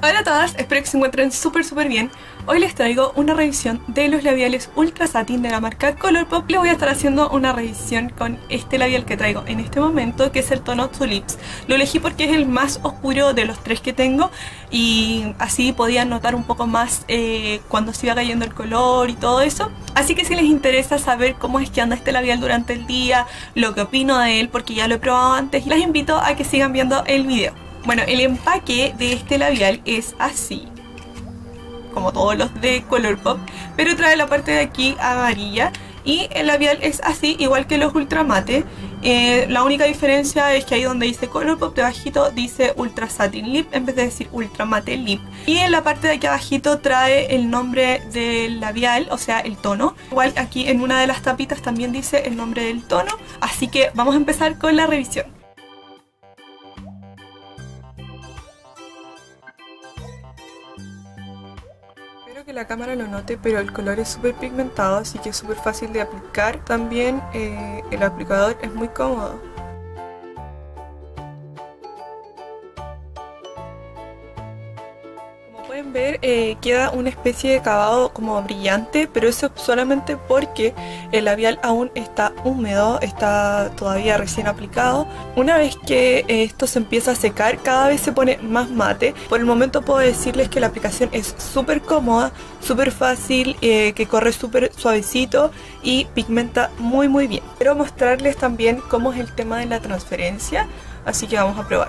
Hola a todas, espero que se encuentren súper bien. Hoy les traigo una revisión de los labiales Ultra Satin de la marca Colourpop. Les voy a estar haciendo una revisión con este labial que traigo en este momento, que es el tono To Lips. Lo elegí porque es el más oscuro de los tres que tengo y así podían notar un poco más cuando se iba cayendo el color y todo eso. Así que si les interesa saber cómo es que anda este labial durante el día, lo que opino de él, porque ya lo he probado antes, les invito a que sigan viendo el video. Bueno, el empaque de este labial es así, como todos los de Colourpop, pero trae la parte de aquí amarilla y el labial es así, igual que los Ultra Mate. La única diferencia es que ahí donde dice Colourpop, debajito dice Ultra Satin Lip en vez de decir Ultra Mate Lip. Y en la parte de aquí abajito trae el nombre del labial, o sea, el tono. Igual aquí en una de las tapitas también dice el nombre del tono, así que vamos a empezar con la revisión. Que la cámara lo note, pero el color es súper pigmentado, así que es súper fácil de aplicar. También el aplicador es muy cómodo. Como pueden ver, queda una especie de acabado como brillante, pero eso solamente porque el labial aún está húmedo, está todavía recién aplicado. Una vez que esto se empieza a secar, cada vez se pone más mate. Por el momento puedo decirles que la aplicación es súper cómoda, súper fácil, que corre súper suavecito y pigmenta muy bien. Quiero mostrarles también cómo es el tema de la transferencia, así que vamos a probar.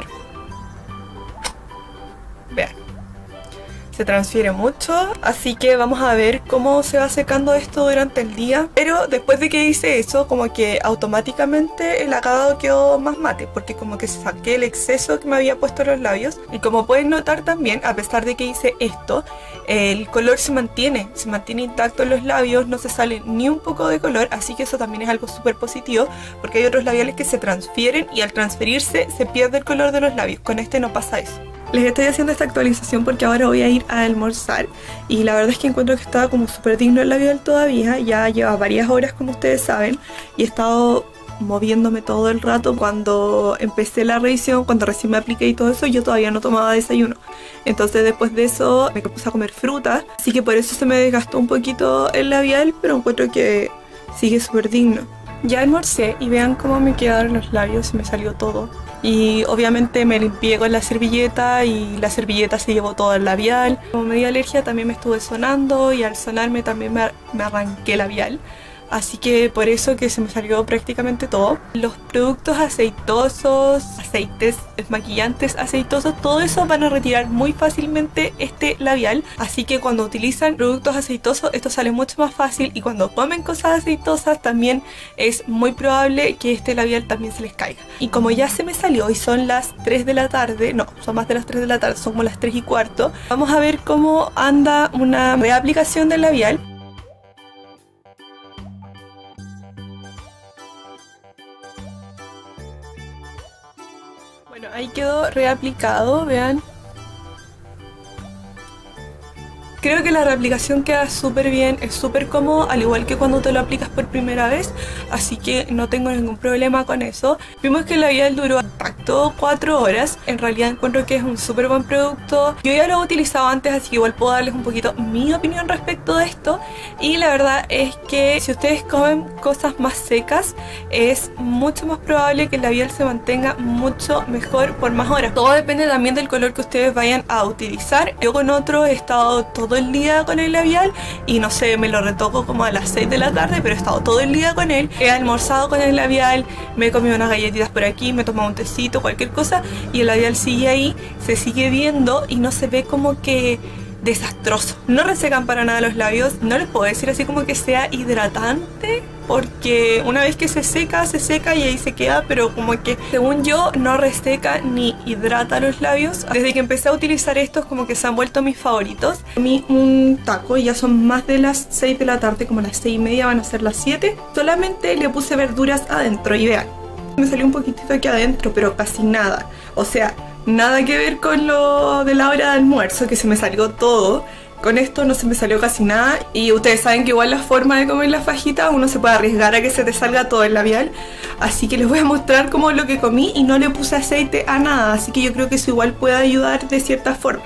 Vean. Se transfiere mucho, así que vamos a ver cómo se va secando esto durante el día. Pero después de que hice eso, como que automáticamente el acabado quedó más mate, porque como que saqué el exceso que me había puesto en los labios. Y como pueden notar también, a pesar de que hice esto, el color se mantiene intacto en los labios, no se sale ni un poco de color, así que eso también es algo súper positivo, porque hay otros labiales que se transfieren y al transferirse se pierde el color de los labios. Con este no pasa eso. Les estoy haciendo esta actualización porque ahora voy a ir a almorzar y la verdad es que encuentro que estaba como súper digno el labial todavía. Ya lleva varias horas, como ustedes saben, y he estado moviéndome todo el rato. Cuando empecé la revisión, cuando recién me apliqué y todo eso, yo todavía no tomaba desayuno. Entonces después de eso me puse a comer fruta, así que por eso se me desgastó un poquito el labial, pero encuentro que sigue súper digno. Ya almorcé y vean cómo me quedaron los labios, me salió todo. Y obviamente me limpié con la servilleta y la servilleta se llevó todo el labial. Como me dio alergia también me estuve sonando y al sonarme también me arranqué el labial. Así que por eso que se me salió prácticamente todo. Los productos aceitosos, aceites desmaquillantes aceitosos, todo eso van a retirar muy fácilmente este labial. Así que cuando utilizan productos aceitosos esto sale mucho más fácil, y cuando comen cosas aceitosas también es muy probable que este labial también se les caiga. Y como ya se me salió y son las 3 de la tarde, no, son más de las 3 de la tarde, son como las 3:15, vamos a ver cómo anda una reaplicación del labial. Bueno, ahí quedó reaplicado, vean. Creo que la reaplicación queda súper bien, es súper cómodo, al igual que cuando te lo aplicas por primera vez, así que no tengo ningún problema con eso. Vimos que el labial duró intacto 4 horas, en realidad encuentro que es un súper buen producto. Yo ya lo he utilizado antes, así que igual puedo darles un poquito mi opinión respecto de esto. Y la verdad es que si ustedes comen cosas más secas, es mucho más probable que el labial se mantenga mucho mejor por más horas. Todo depende también del color que ustedes vayan a utilizar. Yo con otro he estado todo el día con el labial y no sé, me lo retoco como a las 6 de la tarde, pero he estado todo el día con él. He almorzado con el labial, me he comido unas galletitas por aquí, me he tomado un tecito, cualquier cosa, y el labial sigue ahí, se sigue viendo y no se ve como que desastroso. No resecan para nada los labios, no les puedo decir así como que sea hidratante, porque una vez que se seca y ahí se queda, pero como que según yo no reseca ni hidrata los labios. Desde que empecé a utilizar estos como que se han vuelto mis favoritos. Comí un taco y ya son más de las 6 de la tarde, como las 6:30, van a ser las 7. Solamente le puse verduras adentro y vean, me salió un poquitito aquí adentro, pero casi nada. O sea, nada que ver con lo de la hora de almuerzo, que se me salió todo. Con esto no se me salió casi nada. Y ustedes saben que igual la forma de comer la fajita, uno se puede arriesgar a que se te salga todo el labial. Así que les voy a mostrar cómo es lo que comí y no le puse aceite a nada. Así que yo creo que eso igual puede ayudar de cierta forma.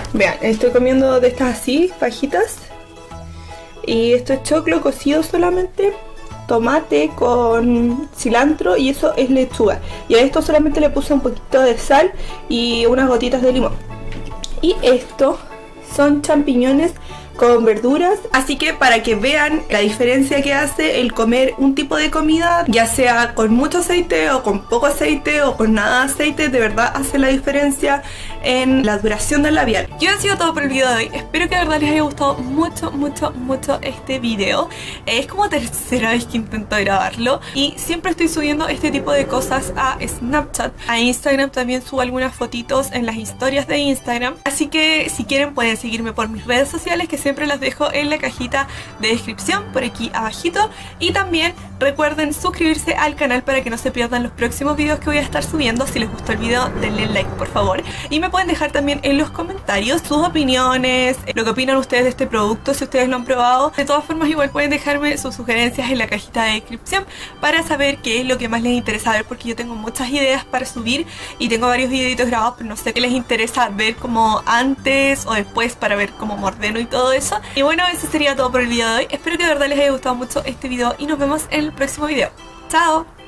Vean, estoy comiendo de estas así, fajitas. Y esto es choclo cocido solamente, tomate con cilantro y eso es lechuga. Y a esto solamente le puse un poquito de sal y unas gotitas de limón. Y esto son champiñones con verduras, así que para que vean la diferencia que hace el comer un tipo de comida, ya sea con mucho aceite o con poco aceite o con nada de aceite, de verdad hace la diferencia en la duración del labial. Y eso ha sido todo por el video de hoy. Espero que de verdad les haya gustado mucho, mucho, mucho este video. Es como tercera vez que intento grabarlo y siempre estoy subiendo este tipo de cosas a Snapchat. A Instagram también subo algunas fotitos en las historias de Instagram, así que si quieren pueden seguirme por mis redes sociales, que siempre las dejo en la cajita de descripción por aquí abajito. Y también recuerden suscribirse al canal para que no se pierdan los próximos videos que voy a estar subiendo. Si les gustó el video denle like por favor, y me pueden dejar también en los comentarios sus opiniones, lo que opinan ustedes de este producto, si ustedes lo han probado. De todas formas igual pueden dejarme sus sugerencias en la cajita de descripción para saber qué es lo que más les interesa ver, porque yo tengo muchas ideas para subir y tengo varios videitos grabados, pero no sé qué les interesa ver como antes o después para ver cómo me ordeno y todo eso. Y bueno, eso sería todo por el video de hoy. Espero que de verdad les haya gustado mucho este video y nos vemos en el próximo video. ¡Chao!